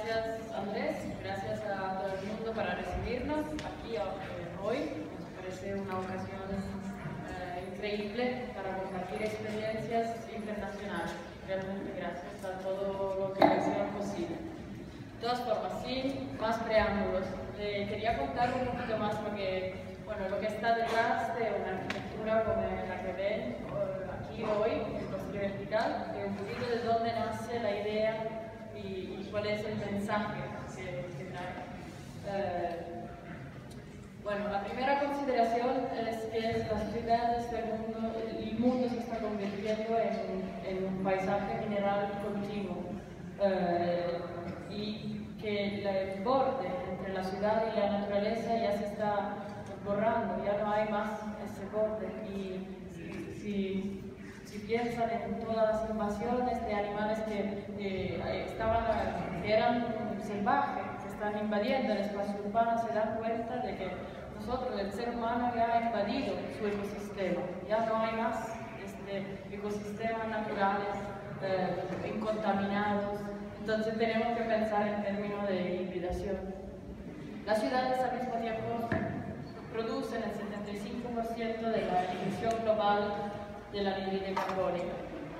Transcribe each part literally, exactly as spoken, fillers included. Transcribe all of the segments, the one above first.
gracias Andrés, gracias a todo el mundo para recibirnos aquí eh, hoy. Nos parece una ocasión eh, increíble para compartir experiencias internacionales. Realmente gracias a todo lo que sea posible. De todas formas, sin más preámbulos, eh, quería contar un poquito más lo que, bueno, lo que está detrás de una arquitectura como la que ven aquí hoy, en Costilla Vertical, y un poquito de dónde nace la idea y, y cuál es el mensaje que, que trae. Eh, bueno, la primera consideración es que las ciudades del mundo, el mundo se está convirtiendo en, en un paisaje mineral continuo eh, y que el borde entre la ciudad y la naturaleza ya se está borrando, ya no hay más ese borde. Y si, si, si piensan en todas las invasiones de animales que, que, estaban, que eran salvajes, que están invadiendo el espacio urbano, se dan cuenta de que nosotros, el ser humano, ya ha invadido su ecosistema, ya no hay más este, ecosistemas naturales eh, incontaminados. Entonces tenemos que pensar en términos de hibridación. Las ciudades al mismo tiempo producen el setenta y cinco por ciento de la emisión global de la anhídrido carbónica.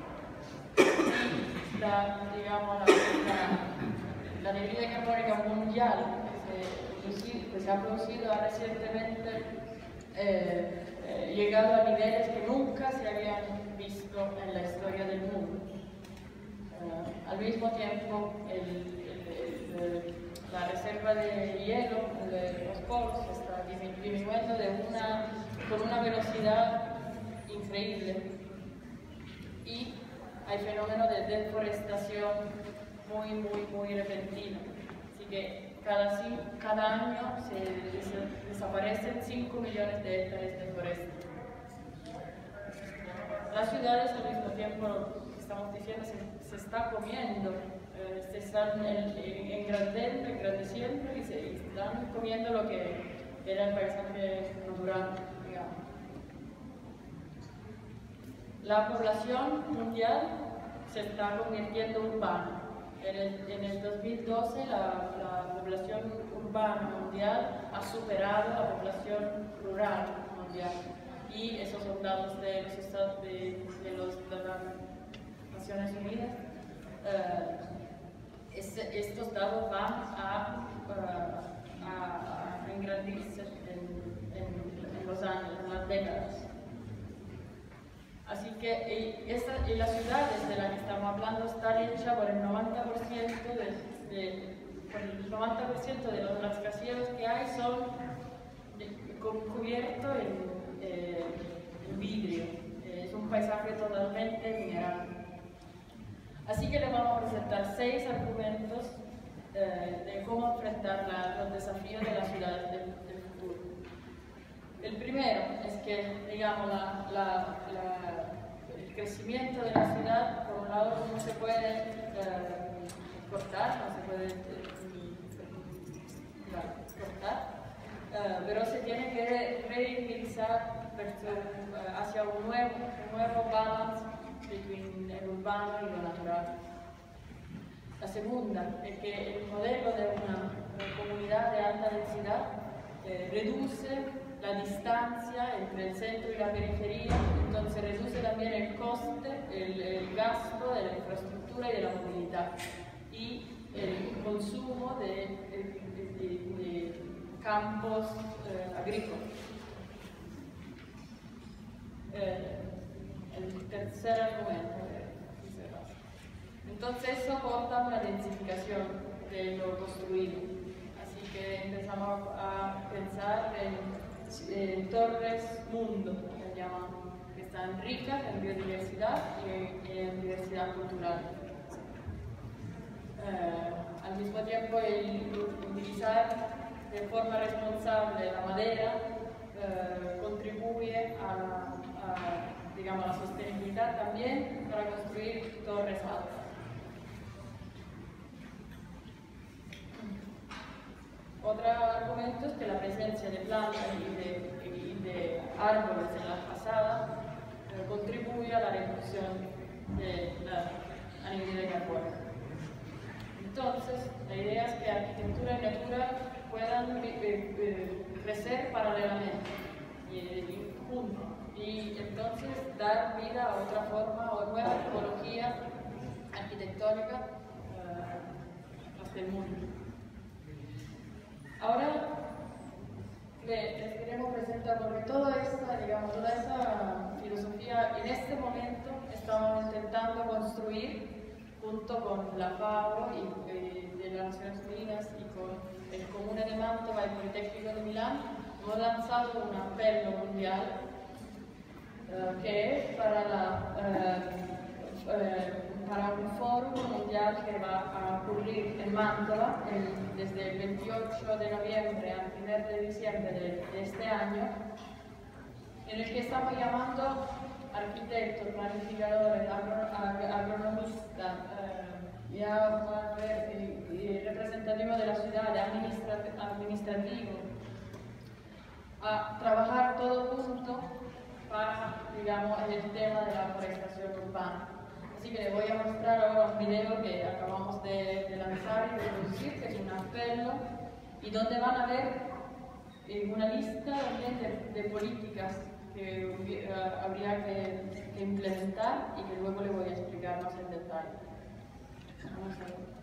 Y la, digamos, la, la, la anhídrido carbónica mundial que se, que se ha producido ha recientemente eh, eh, llegado a niveles que nunca se habían visto en la historia del mundo. Uh, al mismo tiempo, el, el, el, la reserva de hielo de los polos está disminuyendo de una, con una velocidad increíble y hay fenómenos de deforestación muy, muy, muy repentino. Así que cada, cada año se, se desaparecen cinco millones de hectáreas de foresta. Las ciudades al mismo tiempo, estamos diciendo, se, se está comiendo, eh, se están engrandeciendo, engrandeciendo y se están comiendo lo que era el paisaje natural, digamos. La población mundial se está convirtiendo urbana. En el, en el dos mil doce la, la población urbana mundial ha superado la población rural mundial. Y esos son datos de los estados de, de, los, de las Naciones Unidas. Uh, este, estos datos van a, uh, a, a engrandecerse en, en, en los años, en las décadas. Así que y esta, y las ciudades de las que estamos hablando están hechas por el noventa por ciento de, de, por el noventa por ciento de los rascacielos que hay son cubiertos en Eh, en vidrio. Eh, es un paisaje totalmente mineral. Así que les vamos a presentar seis argumentos eh, de cómo enfrentar la, los desafíos de las ciudades del, del futuro. El primero es que, digamos, la, la, la, el crecimiento de la ciudad, por un lado, no se puede eh, cortar, no se puede eh, claro, cortar. Uh, pero se tiene que reivindicar uh, hacia un nuevo, un nuevo balance entre el urbano y lo natural. La segunda es que el modelo de una, una comunidad de alta densidad eh, reduce la distancia entre el centro y la periferia, entonces reduce también el coste, el, el gasto de la infraestructura y de la movilidad y el consumo de, de, de, de, de campos eh, agrícolas. Eh, el tercer argumento. Entonces eso aporta una densificación de lo construido. Así que empezamos a pensar en, en torres mundo, que llaman, que están ricas en biodiversidad y en, en diversidad cultural. Eh, al mismo tiempo, el utilizar de forma responsable la madera eh, contribuye a la, a, digamos, a la sostenibilidad también para construir torres altas. Otro argumento es que la presencia de plantas y de, y de árboles en las fachadas eh, contribuye a la reducción de la anhídrido carbónica. Entonces, la idea es que arquitectura y natura puedan eh, eh, crecer paralelamente y, y juntos, y entonces dar vida a otra forma o nueva tipología arquitectónica uh, del mundo. Ahora les, les queremos presentar, porque toda esta, digamos, toda esta filosofía en este momento estamos intentando construir junto con la FAO y eh, de las Naciones Unidas y con el Comune de Mantova y el Politécnico de Milán. Hemos lanzado un apelo mundial uh, que es para, la, uh, uh, para un foro mundial que va a ocurrir en Mantova el, desde el veintiocho de noviembre al primero de diciembre de, de este año, en el que estamos llamando arquitectos, planificadores, agronomistas, uh, ya a ver, y, y representativos de la ciudad, administra administrativos, a trabajar todos juntos para, digamos, el tema de la forestación urbana. Así que les voy a mostrar ahora un video que acabamos de, de lanzar y de producir, que es un apelo, y donde van a ver eh, una lista también de, de políticas que uh, habría que, que implementar y que luego les voy a explicar más en detalle. Vamos a ver.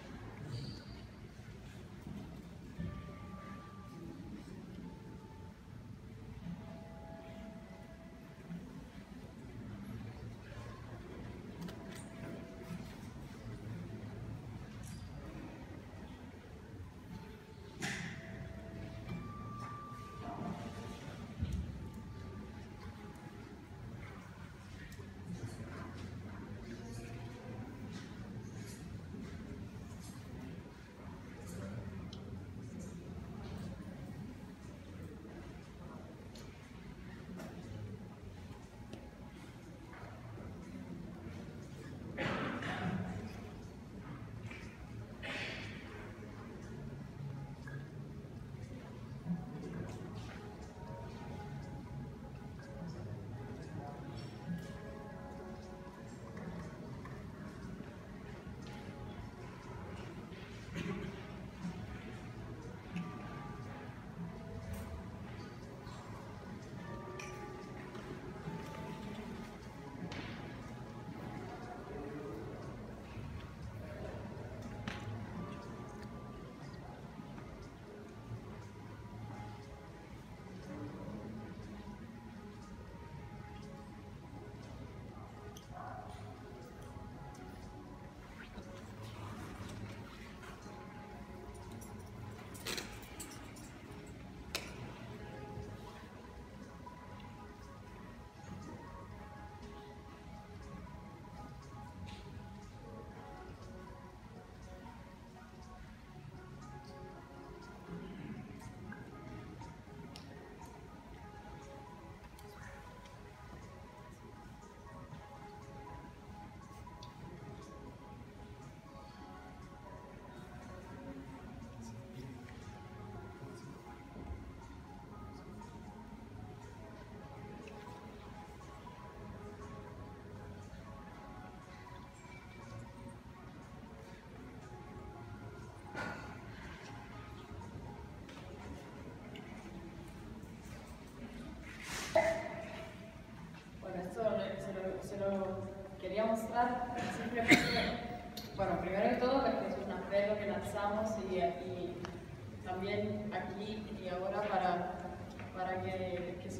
Quería mostrar simplemente, bueno, primero de todo porque es un apelo que lanzamos y, y también aquí y ahora para, para que, que se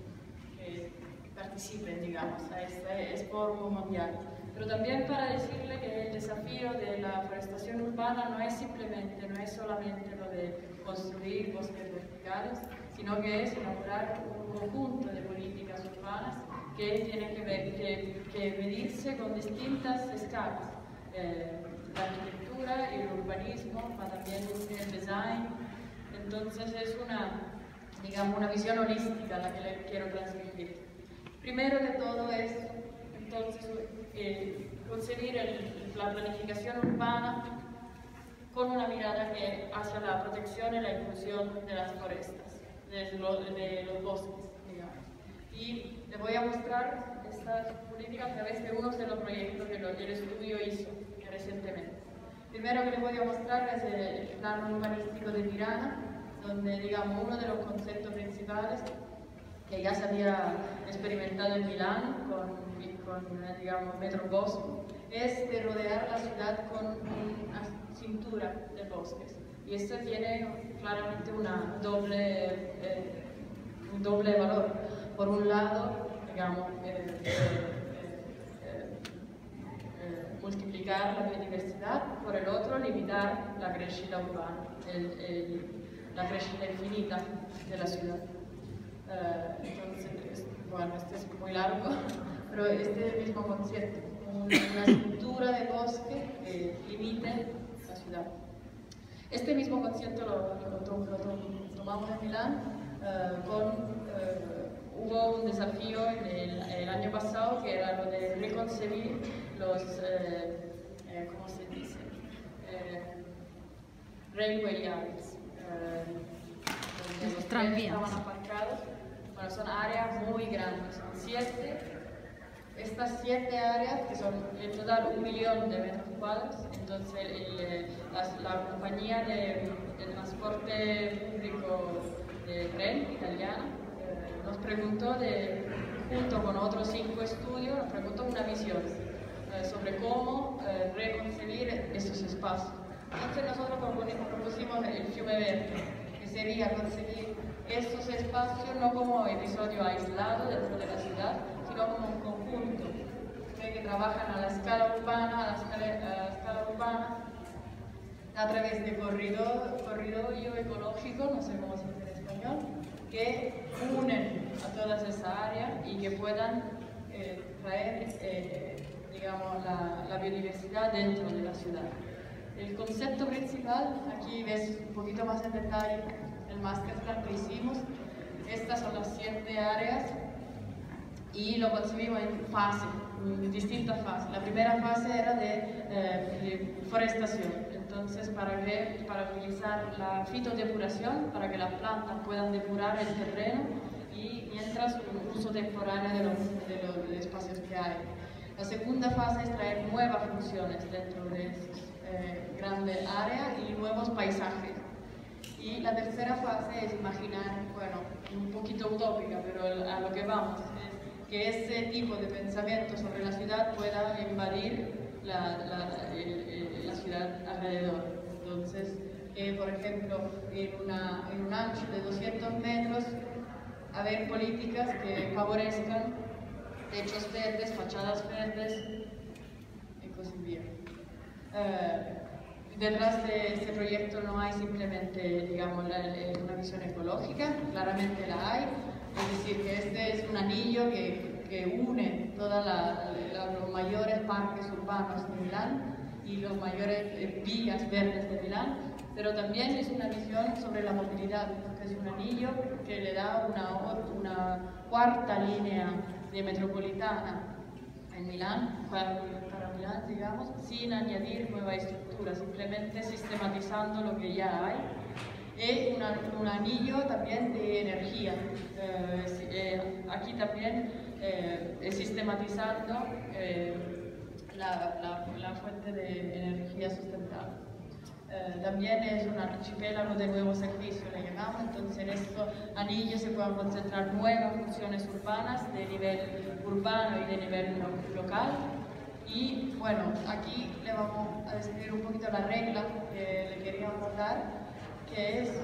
que participen, digamos, a este Expo Mundial. Pero también para decirle que el desafío de la forestación urbana no es simplemente, no es solamente lo de construir bosques verticales, sino que es elaborar un conjunto de políticas urbanas que tienen que, ver, que, que medirse con distintas escalas. Eh, la arquitectura y el urbanismo, pero también el design. Entonces es una, digamos, una visión holística la que le quiero transmitir. Primero de todo es, entonces, eh, concebir el, la planificación urbana con una mirada que hacia la protección y la inclusión de las forestas, de, lo, de los bosques, digamos. Y les voy a mostrar esta política a través de uno de los proyectos que el estudio hizo recientemente. Primero que les voy a mostrar es el plano urbanístico de Tirana, donde digamos uno de los conceptos principales que ya se había experimentado en Milán con, con digamos, Metro Bosco, es de rodear la ciudad con una cintura de bosques. Y esto tiene claramente una doble, eh, un doble valor. Por un lado, digamos, eh, eh, eh, eh, multiplicar la biodiversidad, por el otro, limitar la crescita urbana, el, el, la crescita infinita de la ciudad. Uh, entonces, bueno, este es muy largo, pero este es el mismo concepto, una cintura de bosque que limite la ciudad. Este mismo concepto lo, lo, lo, lo tomamos en Milán, uh, con, uh, hubo un desafío en el, el año pasado que era lo de reconcebir los, eh, eh, ¿cómo se dice? Eh, railway yards, eh, donde los trenes estaban aparcados. Bueno, son áreas muy grandes, son siete. Estas siete áreas, que son en total un millón de metros cuadrados, entonces el, la, la compañía de, de transporte público de tren italiana eh, nos preguntó, de, junto con otros cinco estudios, nos preguntó una visión eh, sobre cómo eh, reconcebir estos espacios. Entonces nosotros propusimos el fiume verde, que sería conseguir estos espacios no como episodio aislado dentro de la ciudad, sino como un conjunto que trabajan a la escala urbana, a la escala, a la escala urbana a través de corredor, corridorio ecológico, no sé cómo se dice en español, que unen a todas esas áreas y que puedan eh, traer eh, digamos, la, la biodiversidad dentro de la ciudad. El concepto principal, aquí ves un poquito más en detalle el masterplan que hicimos. Estas son las siete áreas y lo concebimos en fase, en distintas fases. La primera fase era de, eh, de forestación, entonces para, que, para utilizar la fitodepuración, para que las plantas puedan depurar el terreno y mientras un uso temporal de los, de los de espacios que hay. La segunda fase es traer nuevas funciones dentro de esas eh, grandes áreas y nuevos paisajes. Y la tercera fase es imaginar, bueno, un poquito utópica, pero a lo que vamos, es que ese tipo de pensamiento sobre la ciudad pueda invadir la, la, el, el, la ciudad alrededor. Entonces, eh, por ejemplo, en, una, en un ancho de doscientos metros, haber políticas que favorezcan techos verdes, fachadas verdes y cosas bien. Uh, Detrás de este proyecto no hay simplemente, digamos, la, una visión ecológica, claramente la hay, es decir, que este es un anillo que, que une todos los mayores parques urbanos de Milán y los mayores eh, vías verdes de Milán, pero también es una visión sobre la movilidad, que es un anillo que le da una, una cuarta línea de metropolitana en Milán, para, para Milán, digamos, sin añadir nueva estructura, simplemente sistematizando lo que ya hay. Y una, un anillo también de energía. Eh, eh, aquí también eh, sistematizando eh, la, la, la fuente de energía sustentable. Eh, también es un archipiélago de nuevos servicios, le llamamos, entonces en estos anillos se pueden concentrar nuevas funciones urbanas de nivel urbano y de nivel lo local. Y bueno, aquí le vamos a describir un poquito la regla que le queríamos dar, que es,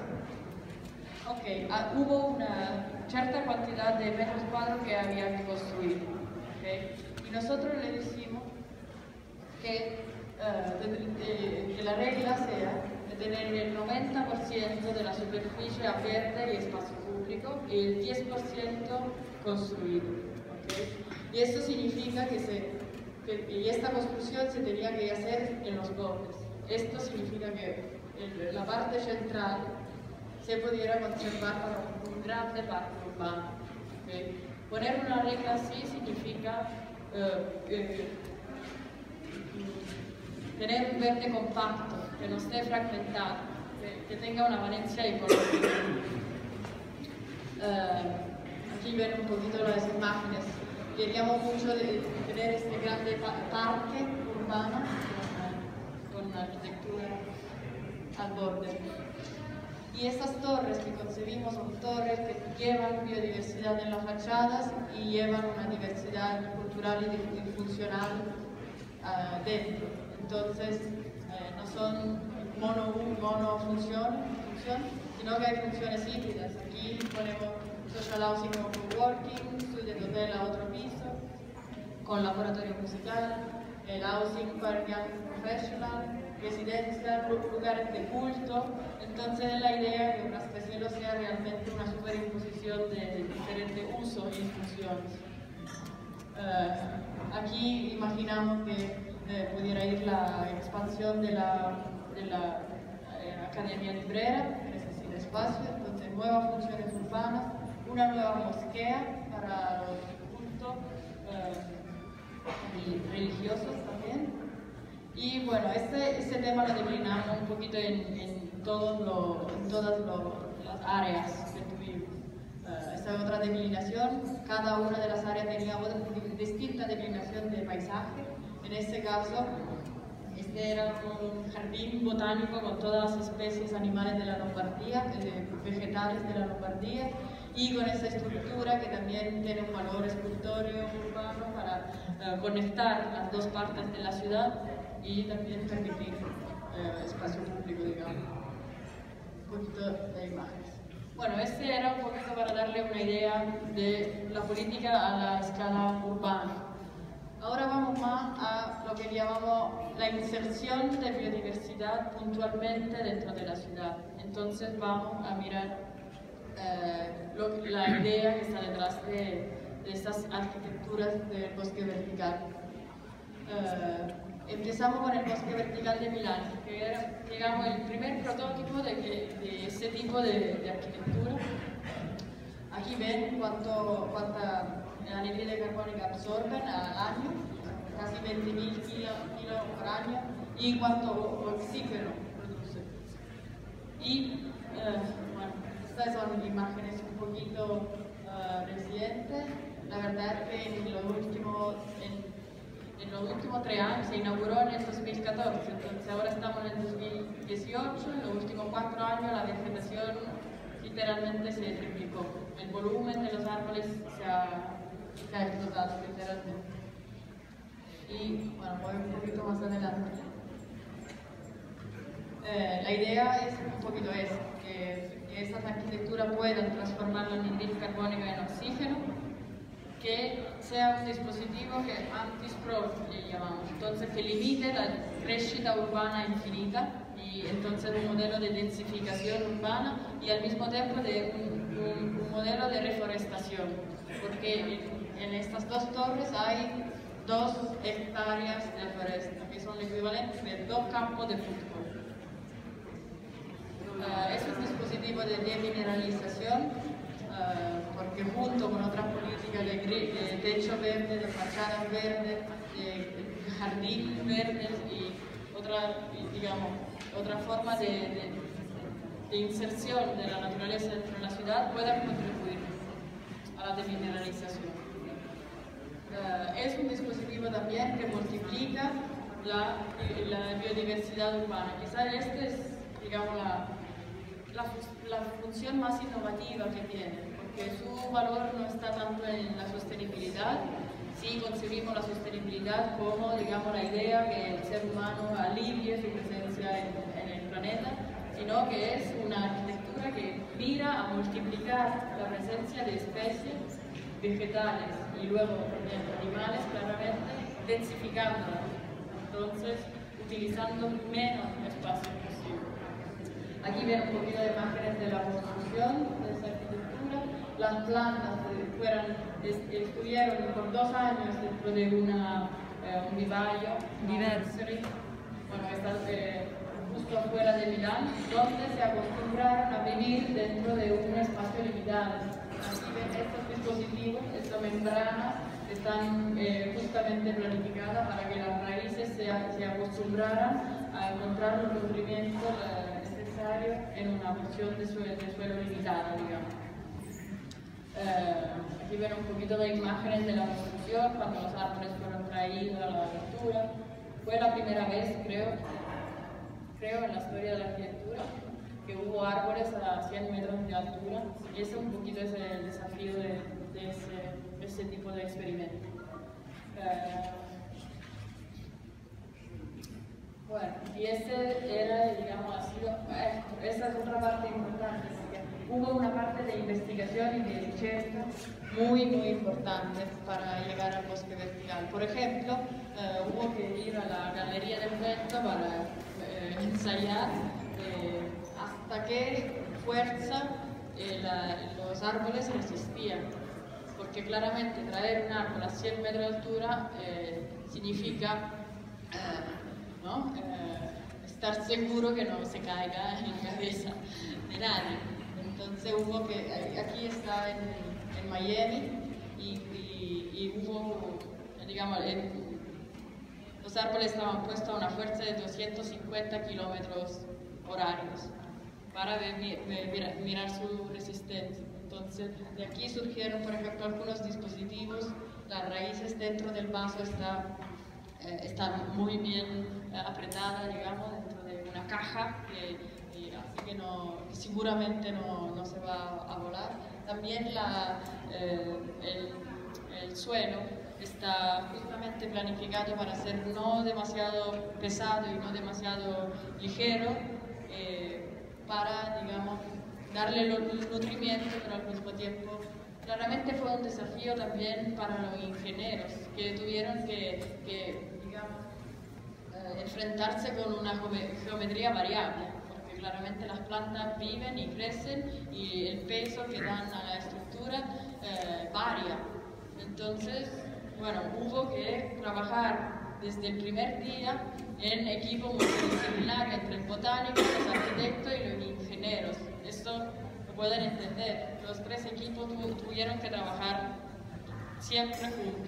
ok, ah, hubo una cierta cantidad de metros cuadrados que había que construir, okay, y nosotros le decimos que Uh, de, de, que la regla sea de tener el noventa por ciento de la superficie abierta y espacio público y el diez por ciento construido. ¿Okay? Y esto significa que, se, que y esta construcción se tenía que hacer en los bordes. Esto significa que el, la parte central se pudiera conservar para un grande parque urbano. ¿Okay? Poner una regla así significa uh, que, tener un verde compacto, que no esté fragmentado, que, que tenga una valencia ecológica. Uh, aquí ven un poquito las imágenes. Queríamos mucho de tener este grande pa parque urbano con, una arquitectura al borde. Y estas torres que concebimos son torres que llevan biodiversidad en las fachadas y llevan una diversidad cultural y funcional uh, dentro. Entonces, eh, no son mono, mono función, función, sino que hay funciones híbridas. Aquí ponemos social housing o coworking, student hotel a otro piso, con laboratorio musical, el housing para young professional, residencial, lugares de culto. Entonces la idea es que un rascacielos sea realmente una superimposición de diferentes usos y funciones. Uh, aquí imaginamos que eh, pudiera ir la expansión de la, de la eh, Academia Librera, que necesita espacio, entonces nuevas funciones urbanas, una nueva mosquea para los cultos uh, y religiosos también. Y bueno, este, este tema lo declinamos un poquito en, en, todos lo, en todas lo, las áreas que tuvimos. Uh, esta es otra declinación, cada una de las áreas tenía otra distinta declinación de paisaje. En este caso, este era un jardín botánico con todas las especies animales de la Lombardía, eh, vegetales de la Lombardía, y con esa estructura que también tiene un valor escultórico urbano para uh, conectar las dos partes de la ciudad y también permitir eh, espacio público, digamos. Un poquito de imágenes. Bueno, este era un poquito para darle una idea de la política a la escala urbana. Ahora vamos más a lo que llamamos la inserción de biodiversidad puntualmente dentro de la ciudad. Entonces vamos a mirar eh, lo, la idea que está detrás de, de estas arquitecturas del bosque vertical. Eh, Empezamos con el bosque vertical de Milán, que era, digamos, el primer prototipo de, que, de ese tipo de, de arquitectura. Aquí ven cuánto, cuánta anhídrido carbónica absorben al año, casi veinte mil kilos kilo por año, y cuánto oxígeno produce. Y, eh, bueno, estas son imágenes un poquito uh, recientes. La verdad es que en los últimos... En, En los últimos tres años se inauguró en el dos mil catorce, entonces ahora estamos en el dos mil dieciocho, en los últimos cuatro años la vegetación literalmente se triplicó. El volumen de los árboles se ha, se ha explotado literalmente. Y bueno, voy un poquito más adelante. Eh, la idea es un poquito eso, que, que estas arquitecturas puedan transformar la anhídrido carbónica en oxígeno, que sea un dispositivo que anti-sprawl le llamamos, entonces que limite la crescita urbana infinita y entonces un modelo de densificación urbana y al mismo tiempo de un, un, un modelo de reforestación, porque en, en estas dos torres hay dos hectáreas de foresta, que son el equivalente de dos campos de fútbol. Uh, es un dispositivo de demineralización. Uh, porque junto con otras políticas de, de techo verde, de fachadas verdes, de jardines verdes y otra, digamos, otra forma de, de, de inserción de la naturaleza dentro de la ciudad puedan contribuir a la demineralización. Uh, es un dispositivo también que multiplica la, la biodiversidad urbana. Quizás este es, digamos, la La, la función más innovativa que tiene, porque su valor no está tanto en la sostenibilidad. Sí concebimos la sostenibilidad como, digamos, la idea que el ser humano alivie su presencia en, en el planeta, sino que es una arquitectura que mira a multiplicar la presencia de especies vegetales y luego de animales, claramente, densificándolas, entonces utilizando menos espacio posible. Aquí ven un poquito de imágenes de la construcción de esa arquitectura. Las plantas fueran, estuvieron por dos años dentro de una, eh, un vivaio, nursery, bueno, está eh, justo afuera de Milán, donde se acostumbraron a vivir dentro de un espacio limitado. Aquí ven estos dispositivos, estas membranas, están eh, justamente planificadas para que las raíces se, se acostumbraran a encontrar los nutrimentos eh, en una porción de suelo, de suelo limitada, digamos. Eh, aquí ven un poquito de imágenes de la construcción, cuando los árboles fueron traídos a la altura. Fue la primera vez, creo, creo, en la historia de la arquitectura, que hubo árboles a cien metros de altura, y ese un poquito es el desafío de, de ese, ese tipo de experimento. Eh, bueno, y ese era, digamos, ha sido, eh, esa es otra parte importante, porque hubo una parte de investigación y de recherca muy, muy importante para llegar al bosque vertical. Por ejemplo, eh, hubo que ir a la Galería del Vento para eh, ensayar eh, hasta qué fuerza eh, la, los árboles resistían. Porque claramente traer un árbol a cien metros de altura eh, significa eh, ¿no? eh, estar seguro que no se caiga en la cabeza de nadie. Entonces hubo que, aquí está en, en Miami y, y, y hubo, digamos, el, los árboles estaban puestos a una fuerza de doscientos cincuenta kilómetros horarios para ver, ver, mirar su resistencia. Entonces, de aquí surgieron, por ejemplo, algunos dispositivos. Las raíces dentro del vaso está, eh, están muy bien eh, apretadas, digamos, dentro de una caja, que, y así que, no, que seguramente no, no se va a volar. También la, eh, el, el suelo está justamente planificado para ser no demasiado pesado y no demasiado ligero, eh, para, digamos, darle los nutrimientos, pero al mismo tiempo, claramente fue un desafío también para los ingenieros, que tuvieron que, que digamos, eh, enfrentarse con una geometría variable, porque claramente las plantas viven y crecen y el peso que dan a la estructura eh, varia. Entonces, bueno, hubo que trabajar desde el primer día en equipo multidisciplinar entre el botánico, los arquitectos y los ingenieros. Esto lo pueden entender. Los tres equipos tu, tuvieron que trabajar siempre juntos.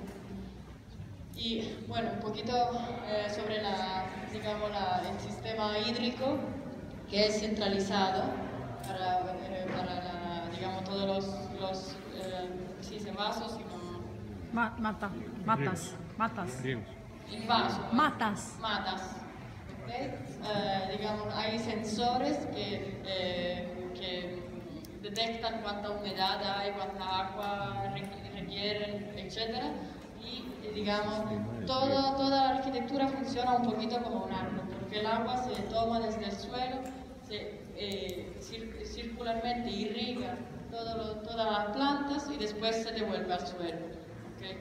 Y bueno, un poquito eh, sobre la, digamos, la, el sistema hídrico, que es centralizado para, eh, para la, digamos, todos los, los eh, sí, vasos y no... Ma, mata, matas, matas. Invaso, matas. Matas. ¿Okay? Eh, digamos, hay sensores que, eh, que detectan cuánta humedad hay, cuánta agua requieren, etcétera. Y, digamos, todo, toda la arquitectura funciona un poquito como un árbol, porque el agua se toma desde el suelo, se, eh, cir circularmente irriga todo lo, todas las plantas y después se devuelve al suelo. ¿Okay?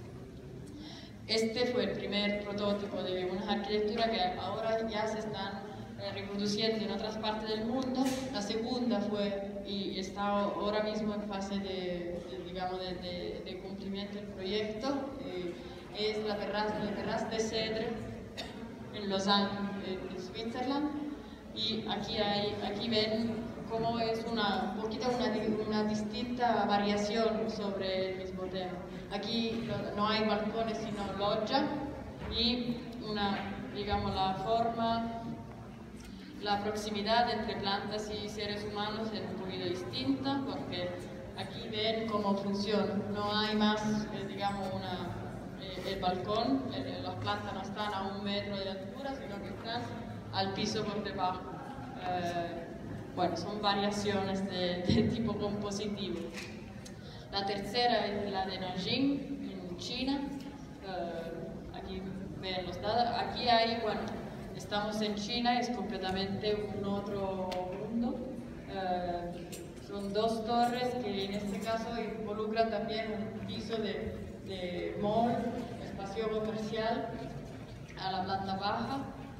Este fue el primer prototipo de una arquitectura que ahora ya se están eh, reproduciendo en otras partes del mundo. La segunda fue, y está ahora mismo en fase de, de digamos, de, de, de cumplimiento del proyecto, eh, es la terraza, la terraza de Cedre en Lausanne, en Switzerland. Y aquí, hay, aquí ven cómo es una, un poquito una, una distinta variación sobre el mismo tema. Aquí no hay balcones sino loggia y una, digamos, la forma, la proximidad entre plantas y seres humanos es un poquito distinta, porque aquí ven cómo funciona. No hay más, eh, digamos, una, eh, el balcón, eh, las plantas no están a un metro de altura, sino que están al piso por debajo. Eh, bueno, son variaciones de, de tipo compositivo. La tercera es la de Nanjing, en China. Uh, aquí ven los datos. Aquí hay, bueno, estamos en China, es completamente un otro mundo. Uh, son dos torres que en este caso involucran también un piso de, de mall, espacio comercial, a la planta baja.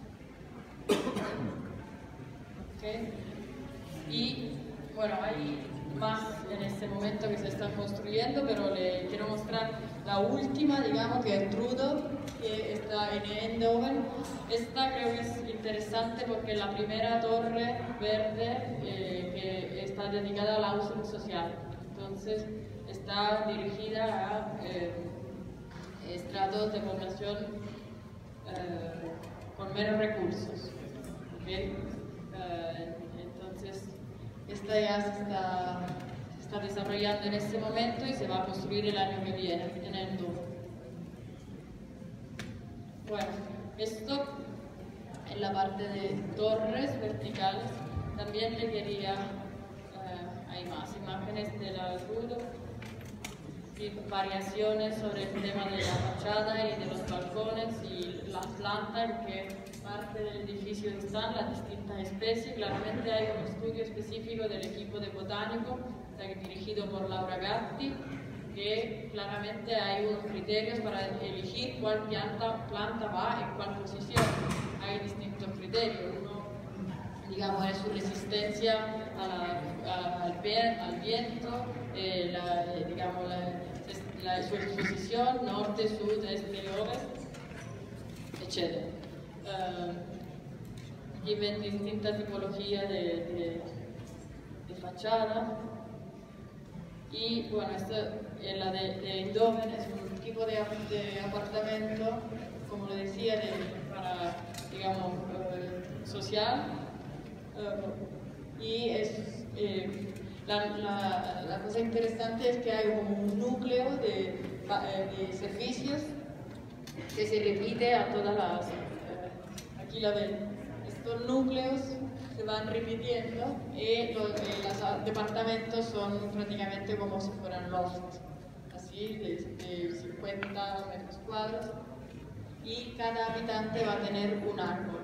Okay. Y bueno, hay más en este momento que se están construyendo, pero le quiero mostrar la última, digamos, que es Trudo, que está en Eindhoven. Esta creo que es interesante porque es la primera torre verde eh, que está dedicada al uso social. Entonces, está dirigida a eh, estratos de población eh, con menos recursos. ¿Okay? Uh, entonces, esta ya se está, se está desarrollando en este momento y se va a construir el año que viene en Eindhoven. Bueno, esto en la parte de torres verticales. También le quería, eh, hay más imágenes de la Rudo y variaciones sobre el tema de la fachada y de los balcones y las plantas, en qué parte del edificio están las distintas especies. Claramente hay un estudio específico del equipo de botánico dirigido por Laura Gatti, que claramente hay unos criterios para elegir cuál planta, planta va en cuál posición. Hay distintos criterios. Uno, digamos, es su resistencia a la, a, al, bien, al viento, eh, la, eh, digamos, la, la, su exposición, norte, sur, este y oeste, etcétera. Uh, aquí ven distintas tipologías de, de, de fachada. Y bueno, esta, eh, la de, de Eindhoven es un tipo de, de apartamento, como le decía, de, para, digamos, eh, social. Uh, y es, eh, la, la, la cosa interesante es que hay un núcleo de, de servicios que se repite a todas las... Eh, aquí la ven. Estos núcleos se van repitiendo y los, eh, los departamentos son prácticamente como si fueran lofts, así de, de cincuenta metros cuadrados, y cada habitante va a tener un árbol.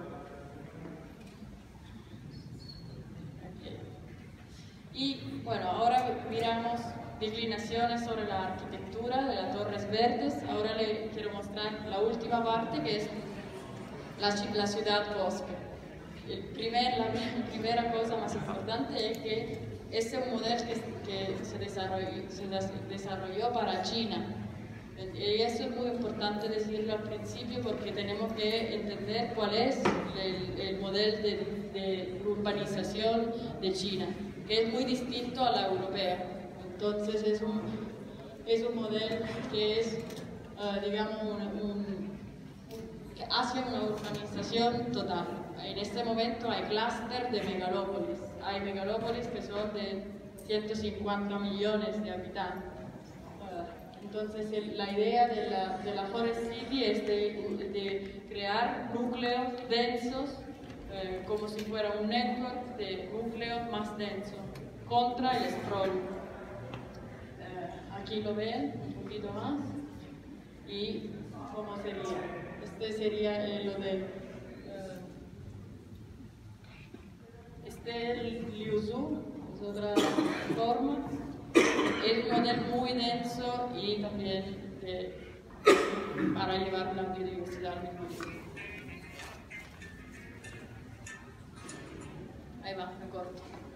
Okay. Y bueno, ahora miramos declinaciones sobre la arquitectura de las Torres Verdes. Ahora le quiero mostrar la última parte, que es la, la ciudad bosque. El primer, la primera cosa más importante es que este es un modelo que, que se, desarrolló, se desarrolló para China. Y eso es muy importante decirlo al principio, porque tenemos que entender cuál es el, el modelo de, de urbanización de China, que es muy distinto a la europea. Entonces es un, es un modelo que es, uh, digamos, un, un, que hace una urbanización total. En este momento hay clúster de megalópolis. Hay megalópolis que son de ciento cincuenta millones de habitantes. Entonces el, la idea de la, de la Forest City es de, de crear núcleos densos, eh, como si fuera un network de núcleos más densos, contra el sprawl. Eh, aquí lo ven un poquito más. ¿Y cómo sería? Este sería eh, lo de... Este es el Liuzhou, es otra forma. Es un modelo muy denso y también de, para llevar una biodiversidad muy buena. Ahí va, me corto.